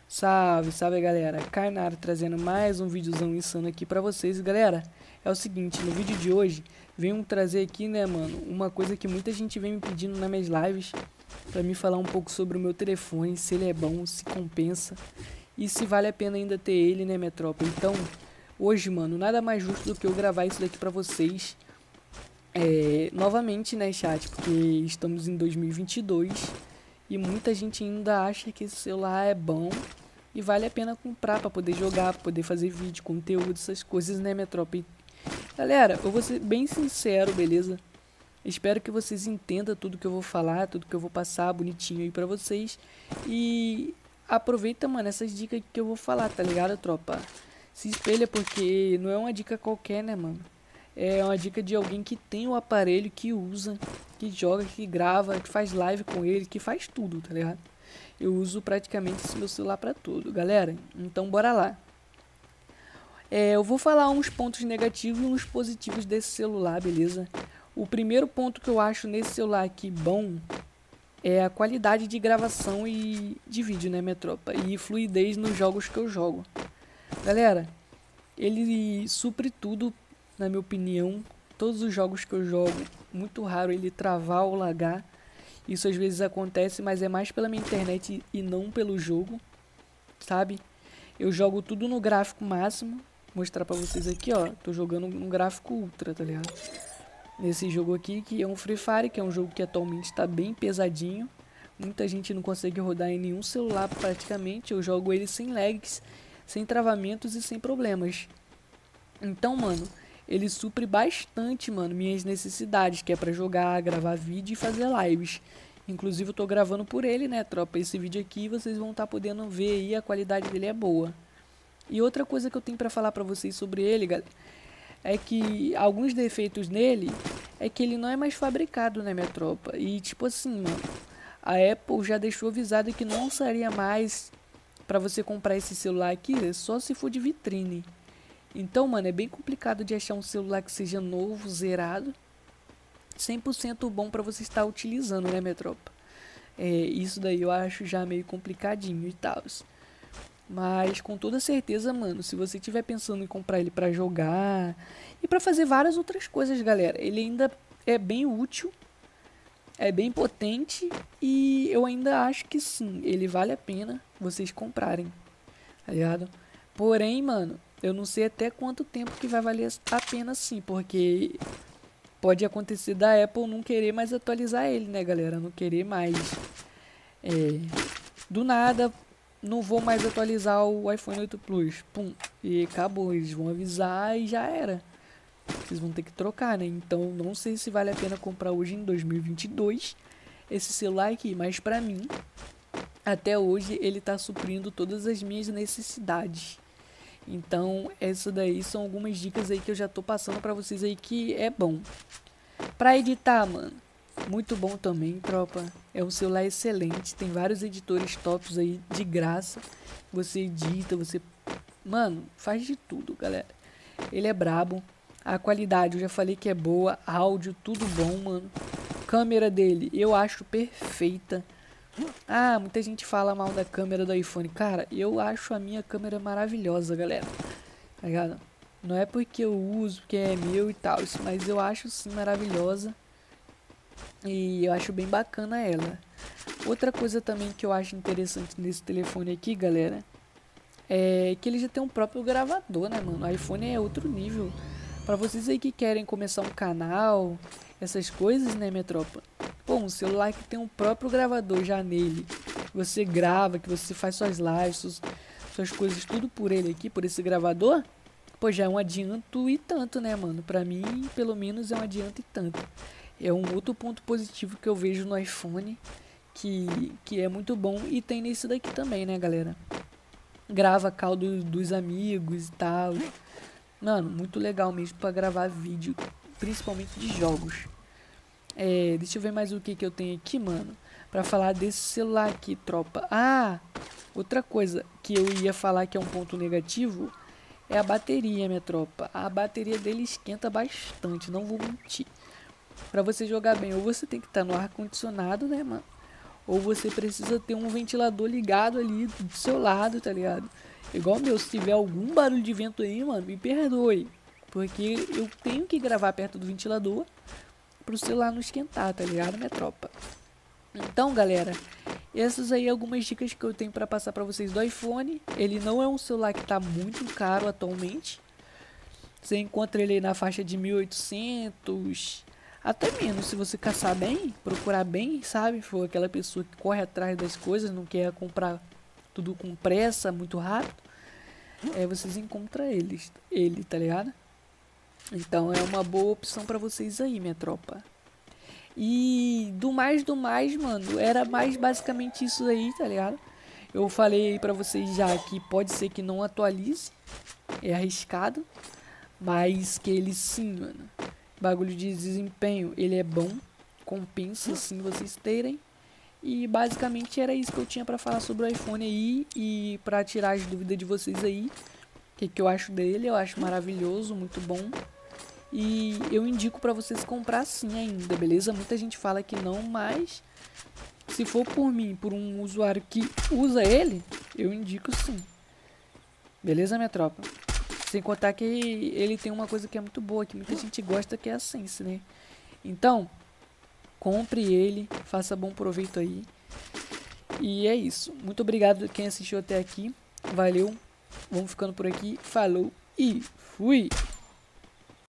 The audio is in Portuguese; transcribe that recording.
Salve, salve galera, Kainara trazendo mais um videozão insano aqui pra vocês. Galera, é o seguinte, no vídeo de hoje venho trazer aqui, né mano, uma coisa que muita gente vem me pedindo nas minhas lives, pra me falar um pouco sobre o meu telefone, se ele é bom, se compensa e se vale a pena ainda ter ele, né minha tropa. Então, hoje mano, nada mais justo do que eu gravar isso daqui pra vocês, novamente, né chat, porque estamos em 2022 e muita gente ainda acha que esse celular é bom e vale a pena comprar pra poder jogar, pra poder fazer vídeo, conteúdo, essas coisas, né, minha tropa? E, galera, eu vou ser bem sincero, beleza? Espero que vocês entendam tudo que eu vou falar, tudo que eu vou passar bonitinho aí pra vocês. E aproveita, mano, essas dicas que eu vou falar, tá ligado, tropa? Se espelha porque não é uma dica qualquer, né, mano? É uma dica de alguém que tem o aparelho, que usa, que joga, que grava, que faz live com ele, que faz tudo, tá ligado? Eu uso praticamente esse meu celular pra tudo, galera. Então bora lá. Eu vou falar uns pontos negativos e uns positivos desse celular, beleza? O primeiro ponto que eu acho nesse celular aqui bom é a qualidade de gravação e de vídeo, né, minha tropa? E fluidez nos jogos que eu jogo. Galera, ele supre tudo, na minha opinião. Todos os jogos que eu jogo, muito raro ele travar ou lagar. Isso às vezes acontece, mas é mais pela minha internet e não pelo jogo, sabe? Eu jogo tudo no gráfico máximo. Vou mostrar pra vocês aqui, ó. Tô jogando no gráfico ultra, tá ligado? Nesse jogo aqui, que é um Free Fire, que é um jogo que atualmente tá bem pesadinho. Muita gente não consegue rodar em nenhum celular praticamente. Eu jogo ele sem lags, sem travamentos e sem problemas. Então, mano, ele supre bastante, mano, minhas necessidades, que é pra jogar, gravar vídeo e fazer lives. Inclusive eu tô gravando por ele, né, tropa? Esse vídeo aqui vocês vão estar podendo ver aí, a qualidade dele é boa. E outra coisa que eu tenho pra falar pra vocês sobre ele, galera, é que alguns defeitos nele é que ele não é mais fabricado, né, minha tropa? E tipo assim, mano, a Apple já deixou avisado que não seria mais pra você comprar esse celular aqui, só se for de vitrine. Então, mano, é bem complicado de achar um celular que seja novo, zerado, 100% bom pra você estar utilizando, né, minha tropa? Isso daí eu acho já meio complicadinho e tal. Mas com toda certeza, mano, se você estiver pensando em comprar ele pra jogar e pra fazer várias outras coisas, galera, ele ainda é bem útil, é bem potente e eu ainda acho que sim, ele vale a pena vocês comprarem, tá ligado? Porém, mano, eu não sei até quanto tempo que vai valer a pena sim, porque pode acontecer da Apple não querer mais atualizar ele, né, galera? Não querer mais. Do nada, não vou mais atualizar o iPhone 8 Plus. Pum. E acabou. Eles vão avisar e já era. Vocês vão ter que trocar, né? Então, não sei se vale a pena comprar hoje em 2022 esse celular aqui. Mas pra mim, até hoje, ele tá suprindo todas as minhas necessidades. Então, essas daí são algumas dicas aí que eu já tô passando pra vocês aí que é bom. Pra editar, mano, muito bom também, tropa. É um celular excelente, tem vários editores tops aí de graça. Você edita, você... Mano, faz de tudo, galera. Ele é brabo. A qualidade, eu já falei que é boa. Áudio, tudo bom, mano. Câmera dele, eu acho perfeita. Ah, muita gente fala mal da câmera do iPhone. Cara, eu acho a minha câmera maravilhosa, galera. Tá ligado? Não é porque eu uso, porque é meu e tal, mas eu acho sim maravilhosa. E eu acho bem bacana ela. Outra coisa também que eu acho interessante nesse telefone aqui, galera, é que ele já tem um próprio gravador, né, mano? O iPhone é outro nível. Pra vocês aí que querem começar um canal, essas coisas, né, minha tropa? Pô, um celular que tem um próprio gravador já nele. Você grava, que você faz suas lives, suas coisas, tudo por ele aqui, por esse gravador. Pô, já é um adianto e tanto, né, mano? Pra mim, pelo menos, é um adianto e tanto. É um outro ponto positivo que eu vejo no iPhone, que é muito bom. E tem nesse daqui também, né, galera? Grava call dos amigos e tal. Mano, muito legal mesmo pra gravar vídeo, principalmente de jogos. Deixa eu ver mais o que eu tenho aqui, mano, pra falar desse celular aqui, tropa. Ah, outra coisa que eu ia falar que é um ponto negativo é a bateria, minha tropa. A bateria dele esquenta bastante, não vou mentir. Pra você jogar bem, ou você tem que estar no ar-condicionado, né, mano? ou você precisa ter um ventilador ligado ali do seu lado, tá ligado? Igual meu, se tiver algum barulho de vento aí, mano, me perdoe. Porque eu tenho que gravar perto do ventilador pro celular não esquentar, tá ligado, minha tropa? Então, galera, essas aí algumas dicas que eu tenho pra passar pra vocês do iPhone. Ele não é um celular que tá muito caro atualmente. Você encontra ele aí na faixa de 1.800, até menos, se você caçar bem, procurar bem, sabe? For aquela pessoa que corre atrás das coisas, não quer comprar tudo com pressa, muito rápido. Vocês encontram ele, tá ligado? Então é uma boa opção pra vocês aí, minha tropa. E do mais, mano, era mais basicamente isso aí, tá ligado? Eu falei aí pra vocês já que pode ser que não atualize, é arriscado, mas que ele sim, mano, bagulho de desempenho, ele é bom, compensa sim vocês terem. E basicamente era isso que eu tinha pra falar sobre o iPhone aí, e pra tirar as dúvidas de vocês aí, o que eu acho dele. Eu acho maravilhoso, muito bom. E eu indico pra vocês comprar sim ainda, beleza? Muita gente fala que não, mas se for por mim, por um usuário que usa ele, eu indico sim. Beleza, minha tropa? Sem contar que ele tem uma coisa que é muito boa, que muita gente gosta, que é a Sense, né? Então, compre ele, faça bom proveito aí. E é isso. Muito obrigado a quem assistiu até aqui. Valeu. Vamos ficando por aqui. Falou e fui!